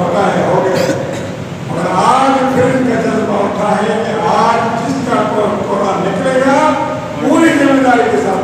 होता है हो गया, मगर आज फिर इनका जज्बा उठा है कि आज जिसका कोड़ा निकलेगा पूरी जिम्मेदारी के साथ